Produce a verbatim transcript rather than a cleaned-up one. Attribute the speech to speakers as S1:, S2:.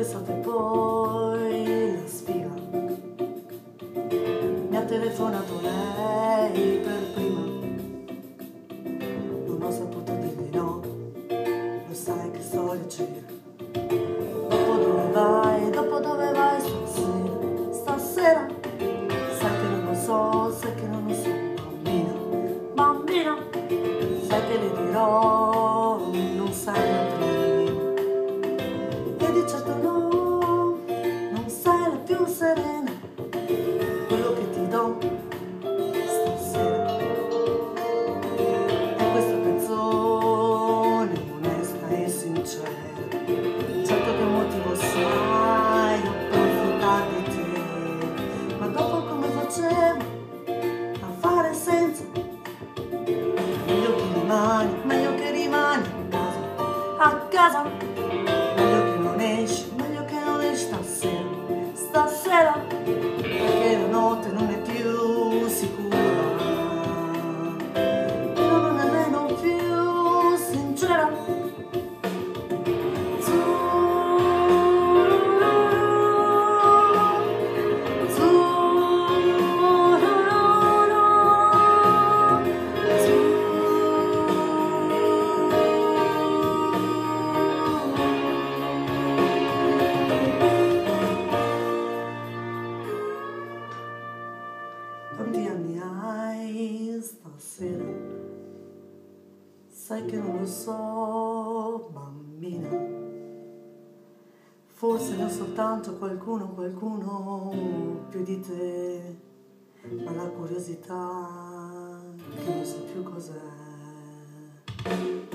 S1: l'estate poi la sfiga. Mi ha telefonato lei per prima, non ho saputo dirgli no, lo sai che storia c'era. Dopo dove vai, dopo dove vai stasera, stasera? Sai che non lo so, sai che non lo so, bambina, bambina, sai che le dirò, non sai la prima. E di certo no, non sei la più serena, quello che ti do stasera è questa canzone onesta e sincera. Certo che un motivo sai approfittare di te, ma dopo come facevo a fare senza? Meglio che rimani, meglio che rimani a casa, a casa. Meglio che non esci, meglio che non esci stasera, stasera, perché la notte non è più sicura e non è nemmeno più sincera. Quanti anni hai stasera? Sai che non lo so, bambina. Forse ne ho soltanto qualcuno, qualcuno più di te, ma la curiosità che non so più cos'è.